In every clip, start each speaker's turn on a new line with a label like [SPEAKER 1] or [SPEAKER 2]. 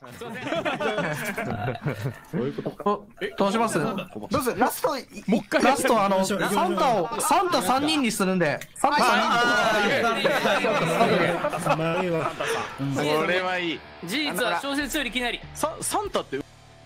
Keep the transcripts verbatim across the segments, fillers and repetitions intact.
[SPEAKER 1] すいません。
[SPEAKER 2] そういうことか。
[SPEAKER 3] どうします？
[SPEAKER 4] どうする？ラスト、
[SPEAKER 3] もう一回ラストあのサンタをサンタ三人にするんで、サンタ三
[SPEAKER 1] 人。
[SPEAKER 5] これはいい。
[SPEAKER 1] 事実は小説よりきなり。
[SPEAKER 5] ササンタって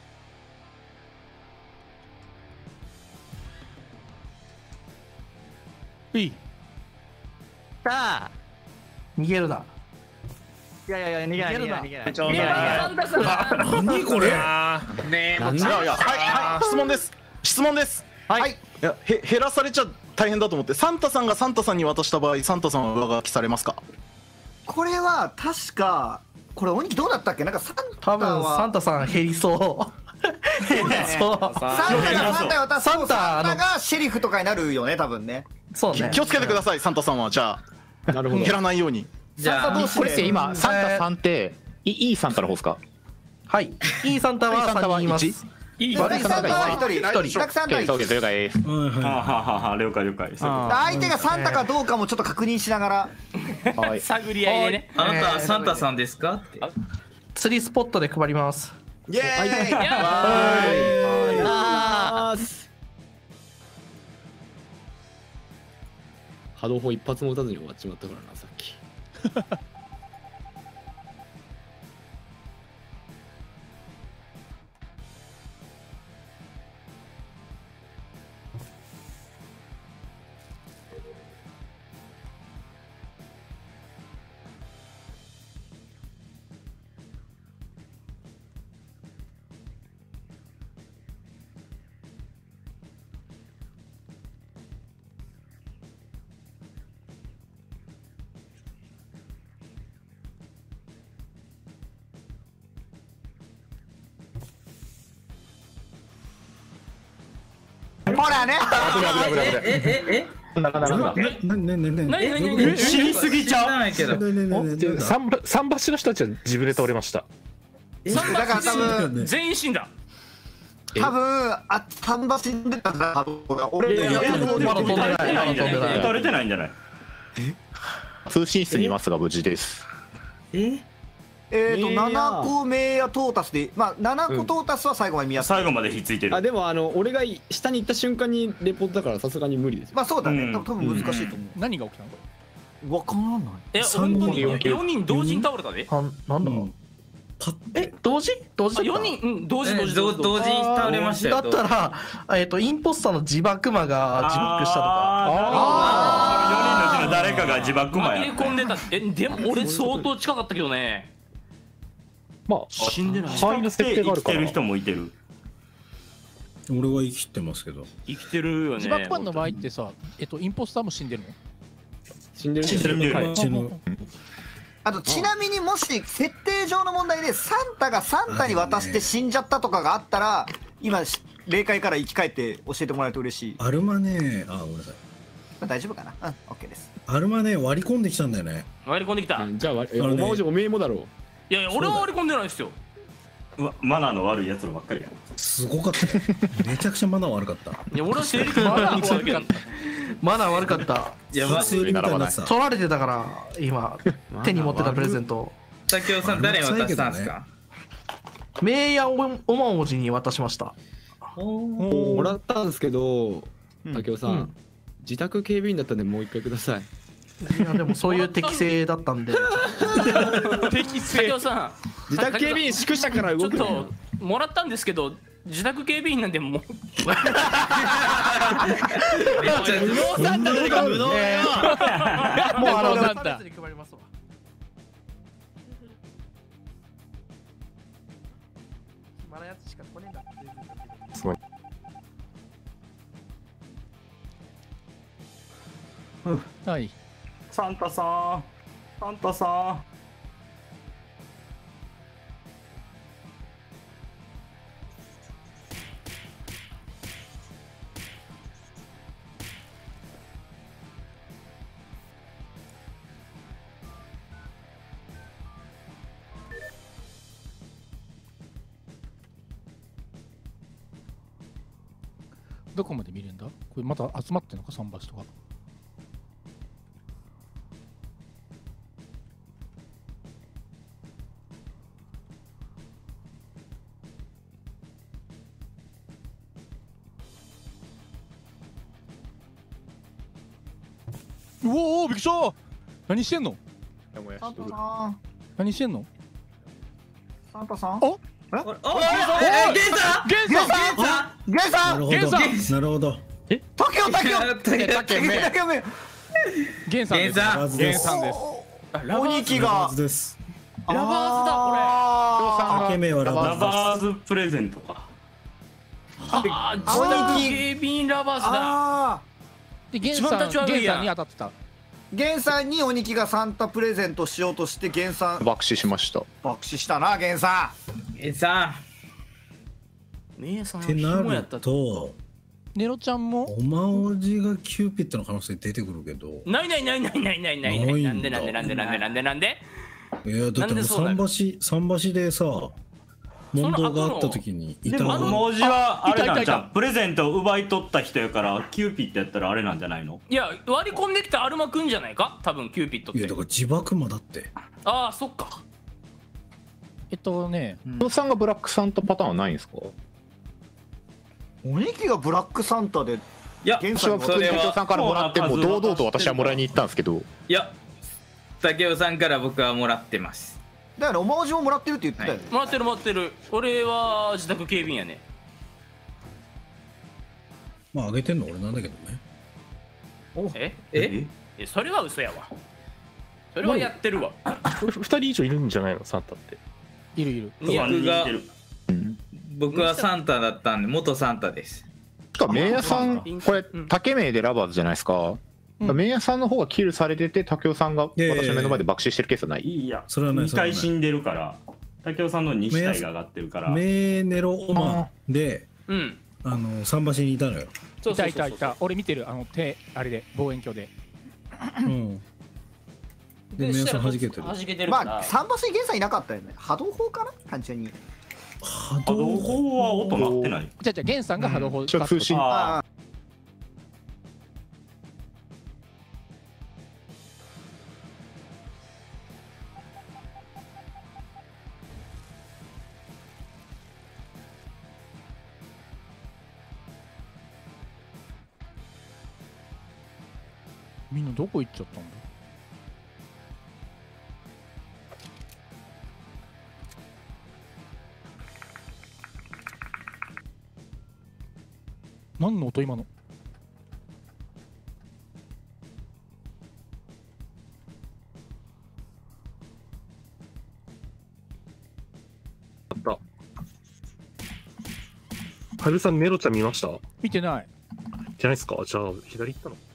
[SPEAKER 3] いい。
[SPEAKER 6] さあ、
[SPEAKER 3] 逃げるな。
[SPEAKER 6] いやいやいや、逃げない逃げない逃げない。
[SPEAKER 1] ちょうどサンタさん。
[SPEAKER 7] 何これ。
[SPEAKER 5] ねえ、違ういや、はいはい、質問です。質問です。
[SPEAKER 6] はい。
[SPEAKER 5] いや、へ減らされちゃ大変だと思って、サンタさんがサンタさんに渡した場合、サンタさんは上書きされますか？
[SPEAKER 4] これは確かこれおにぎどうだったっけ？なんかサンタ
[SPEAKER 3] 多分サンタさん減りそう。減りそう。
[SPEAKER 4] サンタがサンタを渡すと
[SPEAKER 3] サンタ
[SPEAKER 4] サンタがシェリフとかになるよね多分ね。
[SPEAKER 3] そうね。
[SPEAKER 5] 気をつけてください、サンタさんは。じゃあ
[SPEAKER 2] なるほど。
[SPEAKER 5] 減らないように。
[SPEAKER 4] じゃあ
[SPEAKER 2] これって今サンタさんっていいいサンタの方ですか？
[SPEAKER 3] はい。いいサンタはさんにんいます。
[SPEAKER 1] いい。
[SPEAKER 4] 悪いサンタはひとり、
[SPEAKER 3] 一人。
[SPEAKER 4] たくさんと
[SPEAKER 2] そうです了解です。
[SPEAKER 7] ははは了解了解。
[SPEAKER 4] 相手がサンタかどうかもちょっと確認しながら。
[SPEAKER 2] はい。
[SPEAKER 1] 探り合いでね。
[SPEAKER 8] あなたはサンタさんですかって。
[SPEAKER 3] 釣りスポットで配ります。
[SPEAKER 5] イエーイ。
[SPEAKER 2] 波動砲一発も打たずに終わっちまったからな、さっき。
[SPEAKER 4] ほらね。
[SPEAKER 2] 危ない危ない危ない危ない。
[SPEAKER 8] えええ
[SPEAKER 2] なかなかな。
[SPEAKER 7] ねねねねね。
[SPEAKER 1] 何何何。
[SPEAKER 3] 死にすぎちゃう。
[SPEAKER 8] ないけど。
[SPEAKER 7] ねねねねね。
[SPEAKER 2] 三三橋の人たちは自分で倒れました。
[SPEAKER 4] だから多分
[SPEAKER 1] 全員死んだ。
[SPEAKER 4] 多分あ三馬死んでたんだ。俺
[SPEAKER 3] いやいやまだ飛んでない。まだ飛んでない。
[SPEAKER 7] 撃たれてないんじゃない？
[SPEAKER 2] 通信室にいますが無事です。
[SPEAKER 8] え
[SPEAKER 4] えっとななこ名やトータスで、まあななこトータスは最後まで見やすい。
[SPEAKER 7] 最後までひっついてる。
[SPEAKER 2] あでもあの俺が下に行った瞬間にレポートだからさすがに無理ですよ。
[SPEAKER 4] まあそうだね。
[SPEAKER 7] うん
[SPEAKER 4] 多分難しいと思
[SPEAKER 9] 何が起きたのこ
[SPEAKER 4] う。わかんない。
[SPEAKER 1] え、本当によにん同時に倒れたで。
[SPEAKER 3] あ、なんだ。え、同時？同時だった？
[SPEAKER 1] よにん、うん、同時同時
[SPEAKER 8] 同同時に倒れましたよ。
[SPEAKER 3] だったら、えっとインポスターの自爆魔が自爆したとか。
[SPEAKER 7] ああ。よにんのうちの誰かが自爆魔や。
[SPEAKER 1] 紛れ込んでた。え、でも俺相当近かったけどね。
[SPEAKER 2] まあ
[SPEAKER 1] 死んでない。
[SPEAKER 2] 範囲の設定があるから。
[SPEAKER 7] 生きてる人もいてる。
[SPEAKER 10] 俺は生きてますけど。
[SPEAKER 1] 生きてるよね。
[SPEAKER 9] 自爆マンの場合ってさ、えっとインポスターも死んでるの？
[SPEAKER 2] 死んでる
[SPEAKER 7] 死んでる。
[SPEAKER 2] はい。
[SPEAKER 10] 死ぬ。
[SPEAKER 4] あとちなみにもし設定上の問題でサンタがサンタに渡して死んじゃったとかがあったら今霊界から生き返って教えてもらえると嬉しい。
[SPEAKER 10] アルマね、あ、ごめんなさい。
[SPEAKER 4] まあ大丈夫かな。うん、オッケーです。
[SPEAKER 10] アルマね、割り込んできたんだよね。
[SPEAKER 1] 割り込んできた。
[SPEAKER 2] じゃあお前おめえもだろう。
[SPEAKER 1] いやいや、俺は割り込んでないですよ。
[SPEAKER 7] うわマナーの悪いやつらばっかりや。
[SPEAKER 10] すごかった。めちゃくちゃマナー悪かった。
[SPEAKER 1] いや、俺は正義マナー悪かった。
[SPEAKER 3] マナー悪かった。
[SPEAKER 8] いや、ま
[SPEAKER 10] 普通にみたいになってた。
[SPEAKER 3] 取られてたから今手に持ってたプレゼント。
[SPEAKER 8] 竹雄さん誰に渡したんですか？
[SPEAKER 3] 名やおおま王子に渡しました。
[SPEAKER 2] もらったんですけど、竹雄さ
[SPEAKER 3] うん
[SPEAKER 2] ん自宅警備員だったんでもう一回ください。
[SPEAKER 3] いやでもそういう適性だったんで。
[SPEAKER 1] 適正。竹雄さん、
[SPEAKER 2] 自宅警備員宿舎から動く
[SPEAKER 1] ちょっともらったんですけど、自宅警備員なんでもう。
[SPEAKER 8] 無能さんだ誰か無能よ。
[SPEAKER 3] もうあのなんだ。配りますわ。暇なやつしか来ねえんだ。
[SPEAKER 2] すごい。
[SPEAKER 9] はい。
[SPEAKER 7] サンタさん、サンタさん。
[SPEAKER 9] どこまで見れるんだ？これまた集まってるのか、桟橋とか。 うおーびっくりした何してんの
[SPEAKER 4] サンタさん
[SPEAKER 9] 何してんの
[SPEAKER 4] サンタさん
[SPEAKER 9] お
[SPEAKER 8] おおえゲンさん
[SPEAKER 9] ゲンさん
[SPEAKER 4] ゲンさん
[SPEAKER 10] なるほど。
[SPEAKER 9] ゲンさん
[SPEAKER 10] なるほど。
[SPEAKER 4] タケオタケオ
[SPEAKER 8] タケ
[SPEAKER 4] タケオタケオめ
[SPEAKER 9] ゲンさんです
[SPEAKER 8] ゲンさん
[SPEAKER 10] まずです。
[SPEAKER 9] ゲンさんです
[SPEAKER 4] 鬼木が
[SPEAKER 10] まずです。
[SPEAKER 1] ラバーズだ
[SPEAKER 10] 竹目はラ
[SPEAKER 7] ラ
[SPEAKER 10] バー
[SPEAKER 7] バーズプレゼントか。
[SPEAKER 1] これああ自宅警備員ラバーズだ
[SPEAKER 4] あ
[SPEAKER 9] でゲン
[SPEAKER 1] 一番
[SPEAKER 9] さん
[SPEAKER 1] 立ち悪いやん
[SPEAKER 9] ゲンさんに当たってた
[SPEAKER 4] ーゲンさんに鬼木がサンタプレゼントしようとしてゲンさん
[SPEAKER 11] 爆死しました。
[SPEAKER 4] 爆死したなゲンさ
[SPEAKER 8] ゲンさ
[SPEAKER 1] 姉さん
[SPEAKER 10] ってな
[SPEAKER 1] 紐やった
[SPEAKER 10] ると、
[SPEAKER 9] ネロちゃんも
[SPEAKER 10] おまおじがキューピッドの可能性出てくるけど。
[SPEAKER 1] ないないないないないないないないなんでなんでなんでなんでなんでなんで
[SPEAKER 10] いや、だってもう
[SPEAKER 1] なんでそうなる
[SPEAKER 10] 桟橋、桟橋でさ、問答があった時にい
[SPEAKER 7] でも
[SPEAKER 10] たの
[SPEAKER 7] 文字はあれなんじ
[SPEAKER 9] いたいたい
[SPEAKER 7] ゃん。プレゼントを奪い取った人やからキューピッドやったらあれなんじゃないの？
[SPEAKER 1] いや割り込んできたアルマくんじゃないか多分キューピッドっ
[SPEAKER 10] いや、
[SPEAKER 1] て
[SPEAKER 10] だから自爆魔だって。
[SPEAKER 1] ああそっか
[SPEAKER 9] えっとね
[SPEAKER 11] 父さんがブラックサンタパターンはないんですか？
[SPEAKER 4] ん鬼木がブラックサンタで
[SPEAKER 8] んいや
[SPEAKER 4] ゲンさんが
[SPEAKER 11] 私は普通に竹雄さんからもらってもう堂々と私はもらいに行ったんですけど、
[SPEAKER 8] いや竹雄さんから僕はもらってます
[SPEAKER 4] だよねおまおじももらってるって言ってたよね
[SPEAKER 1] もらってるもらってる俺は自宅警備員やね
[SPEAKER 10] まあ、あげてんの俺なんだけどね。
[SPEAKER 1] え
[SPEAKER 8] え
[SPEAKER 1] えそれは嘘やわそれはやってるわ
[SPEAKER 12] ふたり以上いるんじゃないのサンタって。
[SPEAKER 9] いるいる
[SPEAKER 1] いや
[SPEAKER 8] 僕が
[SPEAKER 7] 似てる
[SPEAKER 8] 僕はサンタだったんで元サンタです
[SPEAKER 11] しかも名屋さんこれ竹名でラバーズじゃないですか。
[SPEAKER 9] うん
[SPEAKER 11] 名屋さんの方がキルされてて竹雄さんが
[SPEAKER 10] いやいやいや
[SPEAKER 11] 私の目の前で爆死してるケースはない。
[SPEAKER 7] いや
[SPEAKER 10] それはない
[SPEAKER 7] にかい死んでるから竹雄さんのに死体が上がってるから
[SPEAKER 10] メネロオマで、
[SPEAKER 1] うん
[SPEAKER 10] あの、桟橋にいたのよ。
[SPEAKER 9] いたいたいた俺見てるあの手あれで望遠鏡で
[SPEAKER 10] うん。で、名さん弾けてる。
[SPEAKER 1] 弾けてるから
[SPEAKER 4] まあ桟橋にゲンさんいなかったよね波動砲かな単純に
[SPEAKER 10] 波
[SPEAKER 7] 波動砲は音鳴ってない。
[SPEAKER 9] じゃあじゃあゲンさんが波動砲
[SPEAKER 11] じゃあ通信
[SPEAKER 7] ああ
[SPEAKER 9] みんなどこ行っちゃったんだ何の音今の
[SPEAKER 12] はるさんネロちゃん見ました？
[SPEAKER 9] 見てない
[SPEAKER 12] じゃないですか。じゃあ左行ったの？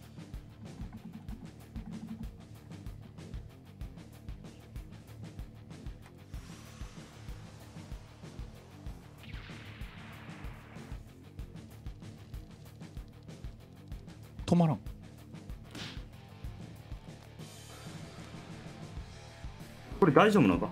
[SPEAKER 9] 止まらん
[SPEAKER 7] これ大丈夫なのか？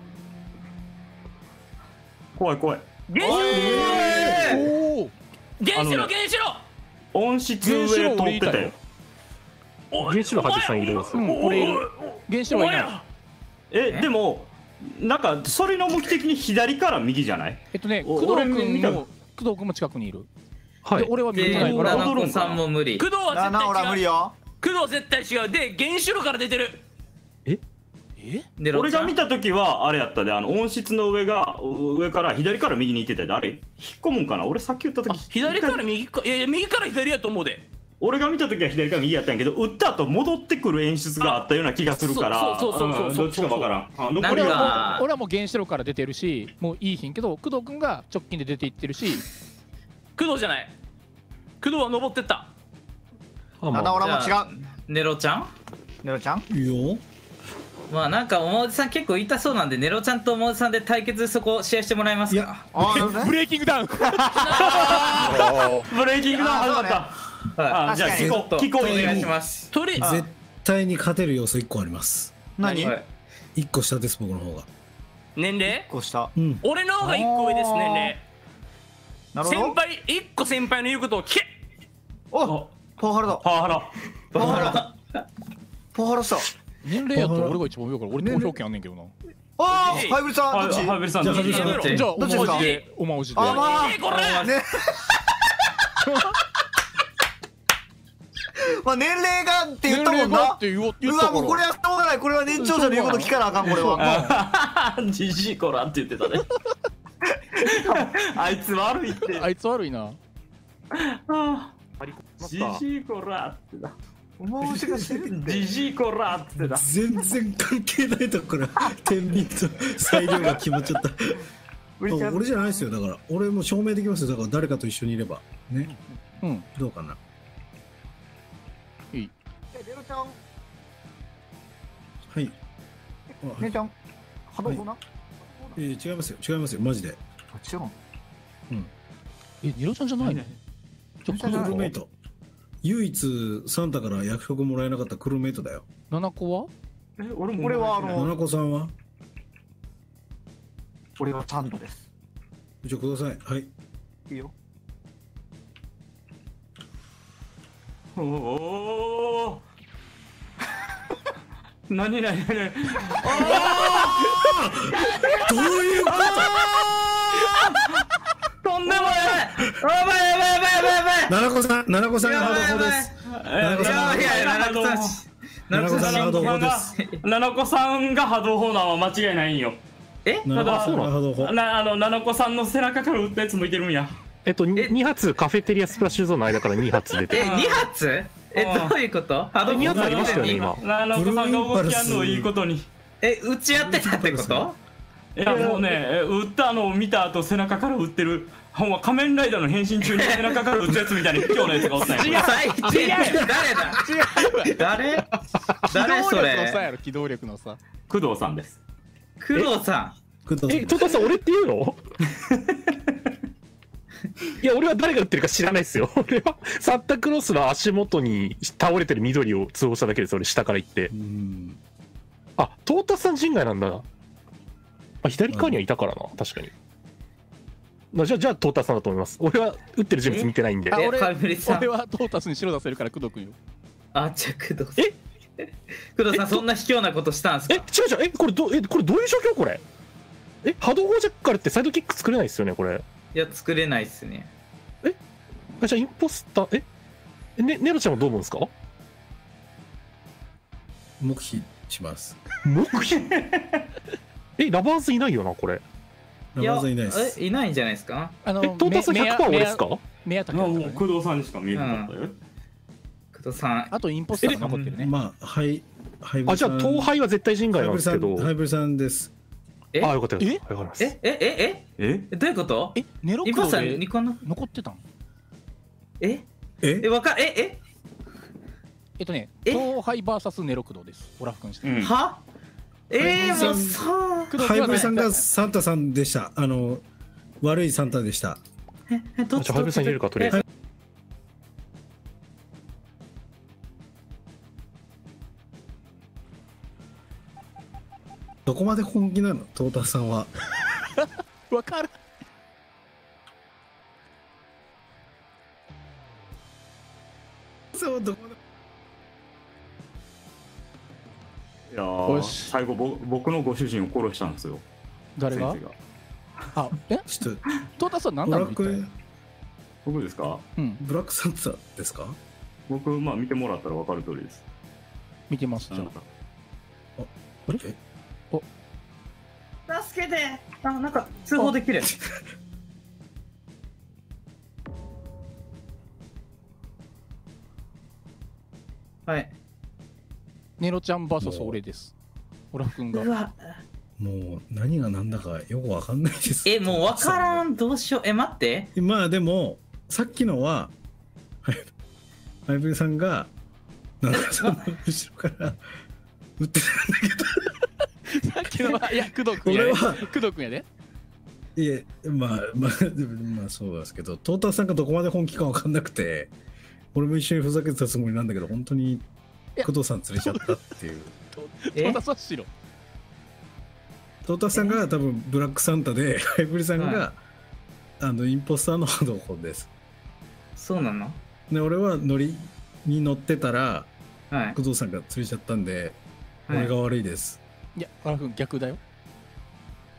[SPEAKER 7] 怖い怖い。
[SPEAKER 1] 原子
[SPEAKER 9] おお
[SPEAKER 1] 原子
[SPEAKER 7] あのね
[SPEAKER 1] 炉原子炉
[SPEAKER 7] 音質上通ってたよ。
[SPEAKER 12] 原子炉はじさんいるんですよ。
[SPEAKER 9] うん俺いる原子炉はいない
[SPEAKER 7] えでもなんかそれの向き的に左から右じゃない？
[SPEAKER 9] えっとね
[SPEAKER 7] お
[SPEAKER 9] 工藤
[SPEAKER 7] 俺見た
[SPEAKER 9] 君も工藤君も近くにいる
[SPEAKER 12] はい
[SPEAKER 9] で。俺は見て
[SPEAKER 8] で
[SPEAKER 9] ないから
[SPEAKER 8] 七子さんも無理
[SPEAKER 1] 工藤は
[SPEAKER 4] ななおら無理
[SPEAKER 1] 絶対違う
[SPEAKER 4] よ
[SPEAKER 1] 工藤絶対違うで原子炉から出てる
[SPEAKER 9] え
[SPEAKER 8] ネロちゃん
[SPEAKER 7] 俺が見た時はあれやったで、あの音質の上が上から左から右に行ってたで、あれ引っ込むんかな？俺さっき言った時
[SPEAKER 1] 左から右かいやいや右から左やと思うで
[SPEAKER 7] 俺が見た時は左から右やったんやけど、打った後戻ってくる演出があったような気がするから、
[SPEAKER 1] そうそうそうそうそう
[SPEAKER 7] どっちかわからん。あ
[SPEAKER 8] なん
[SPEAKER 7] 残りは
[SPEAKER 8] か
[SPEAKER 9] 俺はもう原子炉から出てるしもういいひんけど工藤君が直近で出ていってるし
[SPEAKER 1] 工藤じゃない工藤は登ってった
[SPEAKER 12] あ
[SPEAKER 4] ななおらも違う
[SPEAKER 8] ネロちゃん
[SPEAKER 4] ネロちゃん
[SPEAKER 10] いいよ。
[SPEAKER 8] まあなんかおまおじさん結構痛そうなんでネロちゃんとおまおじさんで対決そこ試合してもらえますか？
[SPEAKER 10] いや、
[SPEAKER 4] ああなるほどね
[SPEAKER 9] ブレイキングダウン
[SPEAKER 7] ブレイキングダウン始まった。
[SPEAKER 8] は
[SPEAKER 7] あじゃあ
[SPEAKER 4] 確かに
[SPEAKER 7] 聞こう聞こう
[SPEAKER 8] いお願いします
[SPEAKER 1] とり
[SPEAKER 10] 絶対に勝てる要素いっこあります。
[SPEAKER 4] 何
[SPEAKER 8] はい
[SPEAKER 10] いっこ下です、僕の方が。
[SPEAKER 1] 年齢
[SPEAKER 4] こうした
[SPEAKER 10] うん。
[SPEAKER 1] 俺の方がいっこ上です年齢
[SPEAKER 4] なるほど
[SPEAKER 1] 先輩いっこ先輩の言うことを聞け
[SPEAKER 4] おパワハラだ
[SPEAKER 7] パワハラ。
[SPEAKER 4] パワハラパワハラした
[SPEAKER 9] 年齢やったら俺が一番上やから俺投票権あんねんけどな
[SPEAKER 4] ああハイブリさんどっち
[SPEAKER 7] ハイブリさん
[SPEAKER 10] じゃあ
[SPEAKER 7] どっち
[SPEAKER 10] ハイブリさん
[SPEAKER 8] どっち
[SPEAKER 9] じゃあお
[SPEAKER 4] どっちですか
[SPEAKER 9] まおじでおまおじで
[SPEAKER 4] あまあ
[SPEAKER 1] えーこれ
[SPEAKER 4] ねまあ年齢がって言ったもんな。
[SPEAKER 9] 年齢がって言おう言
[SPEAKER 4] う
[SPEAKER 9] ったから
[SPEAKER 4] わもうこれはしょうがない。これは年長者の言うこと聞かなあかんこれは。
[SPEAKER 7] じじいこらって言ってたね。あいつ悪いって。
[SPEAKER 9] あいつ悪いな。
[SPEAKER 7] じじいこらってだ。
[SPEAKER 4] 面白いしてるんで。
[SPEAKER 7] じじいこらってだ。
[SPEAKER 10] 全然関係ないところ天秤と裁量が決まっちゃった。俺じゃないですよ。だから俺も証明できますよ。だから誰かと一緒にいればね。
[SPEAKER 9] うん。
[SPEAKER 10] どうかな。
[SPEAKER 9] いい。
[SPEAKER 4] えレロちゃん。
[SPEAKER 10] はい。
[SPEAKER 4] 姉ちゃん。波動砲な。
[SPEAKER 10] えー、違いますよ。違いますよ。マジで。
[SPEAKER 4] 違うの。
[SPEAKER 10] うん。
[SPEAKER 9] え、ネロちゃんじゃないの？ちょっと
[SPEAKER 10] クルーメイト。唯一サンタから役職もらえなかったクルーメイトだよ。
[SPEAKER 9] 七子は？
[SPEAKER 7] え、俺も。
[SPEAKER 4] 俺はあの。
[SPEAKER 10] 七子さんは？
[SPEAKER 4] 俺はサンタです。
[SPEAKER 10] じゃあください。はい。
[SPEAKER 4] いいよ。
[SPEAKER 7] おお。なになになに。
[SPEAKER 10] どういうこと？
[SPEAKER 8] とんでもない。やばいやばいやばいやばいやばい。
[SPEAKER 10] 七子さん、七子さんが波動砲です。七子さんが波動砲です。七子さんが波動砲です。
[SPEAKER 7] 七子さんが波動砲なのは間違いないんよ。
[SPEAKER 8] え？
[SPEAKER 7] ただ、なあの七子さんの背中から撃ったやつもいけるんや。
[SPEAKER 12] えっとに発カフェテリアスプラッシュゾーンの間からに発出て。
[SPEAKER 8] え、に発？え、どういうこと？波動
[SPEAKER 12] に発ありましたよね今。
[SPEAKER 7] 七子さんが動きやんのいいことに。
[SPEAKER 8] え、撃ち合ってたってこと？
[SPEAKER 7] いやもうね、撃ったのを見た後背中から撃ってる。ほんま仮面ライダーの変身中に背中から撃つやつみたいに卑怯なやつがおったんや。
[SPEAKER 8] 違う、違う、誰だ？違う。誰？誰それ？
[SPEAKER 9] 機動力のさ。
[SPEAKER 7] 工藤さんです。
[SPEAKER 8] 工藤さ
[SPEAKER 12] ん。え、トトさん俺って言うの？いや俺は誰が撃ってるか知らないですよ。俺はサンタクロースの足元に倒れてる緑を通報しただけです。俺下から行って。あ、トータスさん陣外なんだな。あ、左側にはいたからな、確かに。じゃあ、じゃあトータスさんだと思います。俺は撃ってる人物見てないんで。
[SPEAKER 9] あ、俺、俺はトータスに白出せるから工藤君よ。
[SPEAKER 8] あ、じゃあ工藤さん。え？工藤さんそんな卑怯なことしたんすか？
[SPEAKER 12] え、違う違う、え、これど、え、これどういう状況これ？え、波動砲ジャッカルってサイドキック作れないですよね、これ。
[SPEAKER 8] いや、作れないっすね。
[SPEAKER 12] え？あ、じゃあインポスター、え？ね、ネロちゃんはどう思うんですか？
[SPEAKER 10] 黙秘します。
[SPEAKER 12] 黙秘？え、ラバーズいないよな、これ。
[SPEAKER 10] ラバーズいないです。
[SPEAKER 8] え、いないんじゃないですか？
[SPEAKER 9] あの、
[SPEAKER 12] え、トータス ひゃくパーセント 俺ですか？
[SPEAKER 9] 目当たり。
[SPEAKER 7] もう工藤さんにしか見えなかったよ。
[SPEAKER 8] 工藤さん。
[SPEAKER 9] あとインポスターが残ってるね。
[SPEAKER 10] まあ、はい。
[SPEAKER 12] あ、じゃあ東ハイは絶対人外なんですけど。
[SPEAKER 10] ハイブリさんです。
[SPEAKER 8] え？
[SPEAKER 12] あ、よかったよ。
[SPEAKER 8] え？え？え？え？え？え？どういうこと？
[SPEAKER 9] え？ネロクロで残ってたん？
[SPEAKER 8] え？
[SPEAKER 10] え？
[SPEAKER 8] え、わか、え？え？
[SPEAKER 9] えっとね、東ハイバーサスネロクドです。オラフ君して。
[SPEAKER 8] は？えー、もうさ
[SPEAKER 10] ハイブリさんがサンタさんでした。あの悪いサンタでした。
[SPEAKER 8] え、どっち？
[SPEAKER 12] ハイブリさん入れるかとりあえず。
[SPEAKER 10] どこまで本気なの、トータスさんは。
[SPEAKER 9] わかる。
[SPEAKER 10] そう、どこまで。
[SPEAKER 7] いやー、最後ぼ僕のご主人を殺したんですよ。
[SPEAKER 9] 誰が？あ、え？
[SPEAKER 10] ちょっと
[SPEAKER 9] トータスは何なの？
[SPEAKER 7] 僕ですか？
[SPEAKER 9] うん。
[SPEAKER 10] ブラックサンタですか？
[SPEAKER 7] 僕、まあ見てもらったら分かる通りです。
[SPEAKER 9] 見てます。じゃあ。
[SPEAKER 10] あ、
[SPEAKER 9] あれ？お。
[SPEAKER 8] 助けて！あ、なんか通報できる。はい。
[SPEAKER 9] ネロちゃん ブイエス 俺です。オラフ君が。
[SPEAKER 8] うわ。
[SPEAKER 10] もう何が何だかよくわかんないです。
[SPEAKER 8] え、もうわからん。どうしよう。え、待って。
[SPEAKER 10] まあでもさっきのはハイブリさんがなんかその後ろから撃ってたんだけど。
[SPEAKER 9] さっきのは、いや、工藤君やね。工藤君やね。
[SPEAKER 10] いえ、まあまあ、まあそうですけど、トータスさんがどこまで本気か分かんなくて、俺も一緒にふざけてたつもりなんだけど、本当に工藤さん連れちゃったっていう。
[SPEAKER 9] トータスは白。
[SPEAKER 10] トータスさんが多分ブラックサンタで、ハイブリさんが、はい、あのインポスターの波動砲です。
[SPEAKER 8] そうなの？
[SPEAKER 10] で、俺は乗りに乗ってたら、
[SPEAKER 8] はい、
[SPEAKER 10] 工藤さんが釣れちゃったんで、
[SPEAKER 8] はい、
[SPEAKER 10] 俺が悪いです。
[SPEAKER 9] いや、オラフ君逆だよ。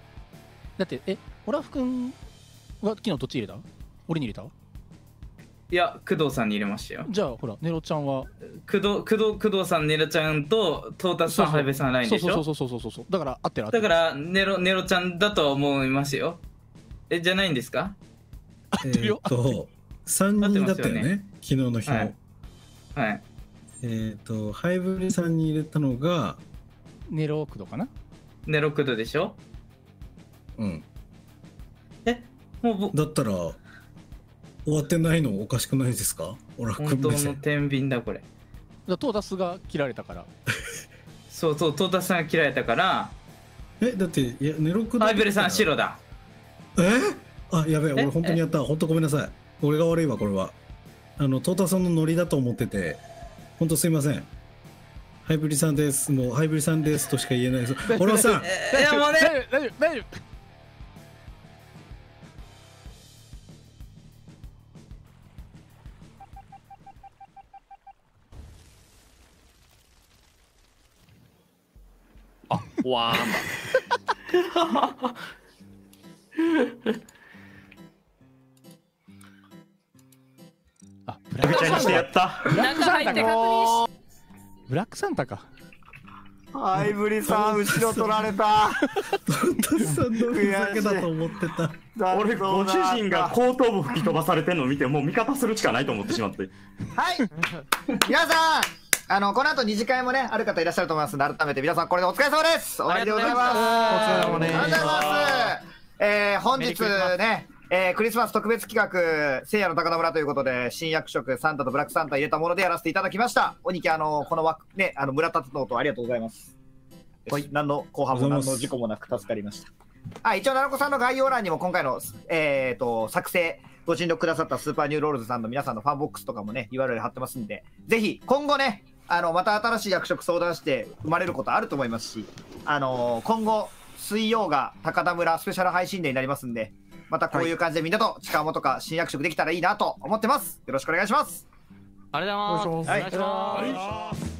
[SPEAKER 9] だって、え、オラフ君は昨日どっち入れた？俺に入れた？
[SPEAKER 8] いや工藤さんに入れましたよ。
[SPEAKER 9] じゃあほらネロちゃんは
[SPEAKER 8] 工藤工藤工藤さんネロちゃんとトータスさんハイベさんラインでしょ。
[SPEAKER 9] そうそうそうそうそうそうだから合ってる合ってる。
[SPEAKER 8] だからネロネロちゃんだとは思いますよ。えじゃないんですか？
[SPEAKER 10] えーっとさんにんだったよね昨日の日も。
[SPEAKER 8] はい。はい、
[SPEAKER 10] えーっとハイブリさんに入れたのが
[SPEAKER 9] ネロクドかな。
[SPEAKER 8] ネロクドでしょ。
[SPEAKER 10] うん。
[SPEAKER 8] えもう
[SPEAKER 10] だったら終わってないのおかしくないですか？俺は
[SPEAKER 8] 本当の天秤だこれ。
[SPEAKER 9] トータスが切られたから。
[SPEAKER 8] そうそうトータスさんが切られたから。
[SPEAKER 10] えだっていやネロクド。
[SPEAKER 8] ハイブリさん白だ。
[SPEAKER 10] え？あやべえ俺本当にやった本当ごめんなさい俺が悪いわこれは。あのトータさんのノリだと思ってて本当すいません。ハイブリさんですもうハイブリさんですとしか言えないです。俺はさん。
[SPEAKER 8] いやもうね。
[SPEAKER 9] 大丈夫大丈夫。
[SPEAKER 2] あわーん
[SPEAKER 9] あ
[SPEAKER 7] ブラックサンタしてやった。
[SPEAKER 1] 中入って確認し
[SPEAKER 9] ブラックサンタか。
[SPEAKER 4] ハイブリさん後ろ取られた。
[SPEAKER 10] トータスさんのふざけだと思ってた。
[SPEAKER 7] 俺ご主人が後頭部吹き飛ばされてるのを見てもう味方するしかないと思ってしまって。
[SPEAKER 4] はい皆さんあのこの後二次会もねある方いらっしゃると思いますので改めて皆さんこれでお疲れ様です。終わりでございます。
[SPEAKER 3] お疲れ様です。
[SPEAKER 4] ありがとうございます。えー、本日ねえー、クリスマス特別企画聖夜の高田村ということで新役職サンタとブラックサンタ入れたものでやらせていただきました。おにきあのこの枠ねあの村立つのとありがとうございます。何の後半も何の事故もなく助かりました。あ一応奈良子さんの概要欄にも今回の、えー、と作成ご尽力くださったスーパーニューロールズさんの皆さんのファンボックスとかもね ユーアールエル 貼ってますんでぜひ今後ねあのまた新しい役職相談して生まれることあると思いますしあのー、今後水曜が高田村スペシャル配信デーになりますんでまたこういう感じでみんなと近本とか新役職できたらいいなと思ってます。よろしくお願いします。
[SPEAKER 6] ありがとうございます。
[SPEAKER 4] はい、お願いします。